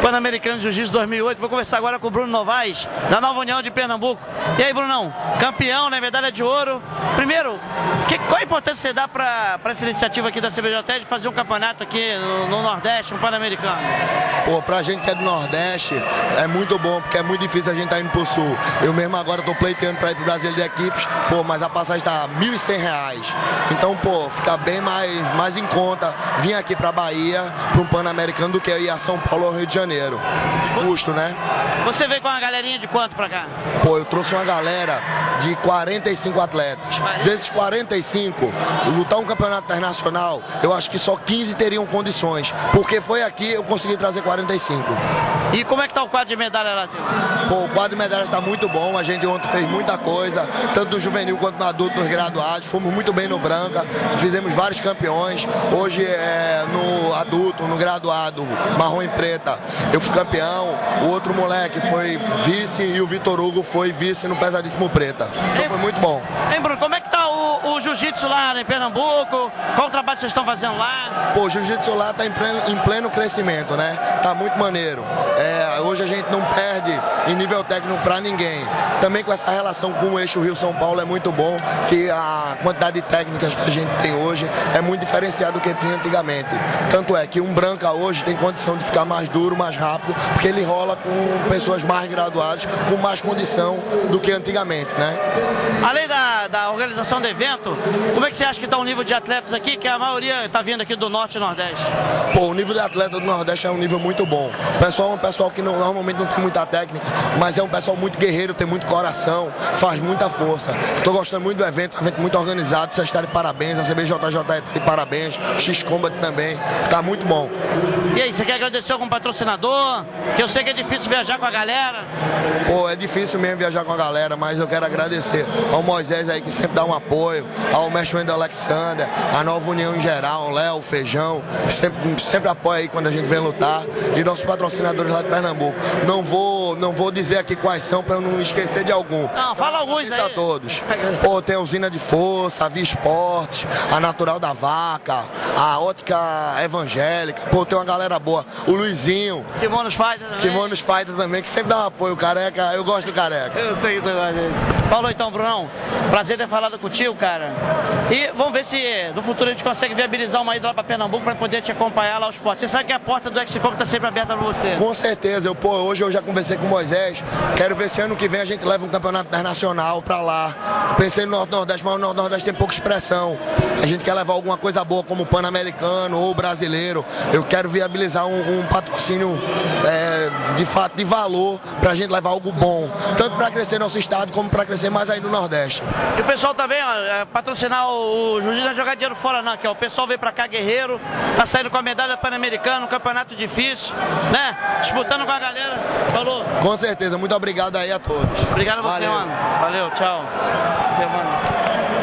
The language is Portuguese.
Pan-Americano de Jiu-Jitsu 2008. Vou conversar agora com o Bruno Novaes, da Nova União de Pernambuco. E aí, Brunão, campeão, né? Medalha de ouro. Primeiro, qual a importância você dá para essa iniciativa aqui da CBJT de fazer um campeonato aqui no Nordeste, um Pan-Americano? Pô, pra gente que é do Nordeste, é muito bom, porque é muito difícil a gente estar indo pro Sul. Eu mesmo agora tô pleiteando pra ir pro Brasileiro de Equipes, pô, mas a passagem tá R$ 1.100. Então, pô, fica bem mais em conta vir aqui pra Bahia, pra um Pan-Americano, do que ir a São Paulo ou Rio de Janeiro. Custo, né? Você veio com uma galerinha de quanto pra cá? Pô, eu trouxe uma galera de 45 atletas. Desses 45, lutar um campeonato internacional, eu acho que só 15 teriam condições. Porque foi aqui eu consegui trazer 45. E como é que tá o quadro de medalha lá, tio? Pô, o quadro de medalhas está muito bom. A gente ontem fez muita coisa, tanto no juvenil quanto no adulto, nos graduados. Fomos muito bem no branca, fizemos vários campeões. Hoje no adulto, no graduado, marrom e preta, eu fui campeão. O outro moleque foi vice e o Vitor Hugo foi vice no pesadíssimo preta. Então foi muito bom. Hein, Bruno, como é que tá o jiu-jitsu lá em Pernambuco? Qual o trabalho que vocês estão fazendo lá? Pô, o jiu-jitsu lá tá em pleno crescimento, né? Tá muito maneiro. Hoje a gente não perde em nível técnico para ninguém. Também com essa relação com o eixo Rio-São Paulo é muito bom, que a quantidade de técnicas que a gente tem hoje é muito diferenciada do que tinha antigamente. Tanto é que um branca hoje tem condição de ficar mais duro, mais rápido, porque ele rola com pessoas mais graduadas, com mais condição do que antigamente, né? Além da organização do evento, como é que você acha que está o nível de atletas aqui, que a maioria está vindo aqui do Norte e Nordeste? Pô, o nível de atleta do Nordeste é um nível muito bom. O pessoal é um pessoal que normalmente não tem muita técnica, mas é um pessoal muito guerreiro, tem muito coração, faz muita força. Estou gostando muito do evento, um evento muito organizado, vocês estão de parabéns, a CBJJ está de parabéns, X-Combat também, tá muito bom. E aí, você quer agradecer algum patrocinador? Que eu sei que é difícil viajar com a galera. Pô, é difícil mesmo viajar com a galera, mas eu quero agradecer ao Moisés aí que sempre dá um apoio, ao mestre Wendel Alexander, a Nova União em geral, o Léo, o Feijão, que sempre apoia aí quando a gente vem lutar, e nossos patrocinadores lá de Pernambuco. Não vou dizer aqui quais são para eu não esquecer de algum. Não, fala alguns aí. A todos. Pô, tem a Usina de Força, a Via Esportes, a Natural da Vaca, a Ótica Evangélica, pô, tem uma galera boa. O Luizinho. Kimonos Fighter também. Kimonos Fighter também, que sempre dá um apoio. O Careca, eu gosto do Careca. Eu sei que você gosta dele. Falou então, Brunão. Prazer ter falado contigo, cara. E vamos ver se no futuro a gente consegue viabilizar uma ida lá pra Pernambuco pra poder te acompanhar lá aos esportes. Você sabe que a porta do X-Combat tá sempre aberta pra você. Com certeza. Hoje eu já conversei com o Moisés. Quero ver se ano que vem a gente leva um campeonato internacional pra lá. Eu pensei no Nordeste, mas o Nordeste tem pouca expressão. A gente quer levar alguma coisa boa como o Pan-Americano ou o brasileiro. Eu quero viabilizar um patrocínio de fato de valor pra gente levar algo bom. Tanto pra crescer nosso estado como pra crescer mais aí no Nordeste. E o pessoal também, ó, patrocinar o jiu-jitsu, não é jogar dinheiro fora não, que o pessoal veio pra cá guerreiro, tá saindo com a medalha Pan-Americana, um campeonato difícil, né? Disputando com a galera. Falou. Com certeza, muito obrigado aí a todos. Obrigado a você, Valeu. mano. Valeu, tchau. Valeu, mano.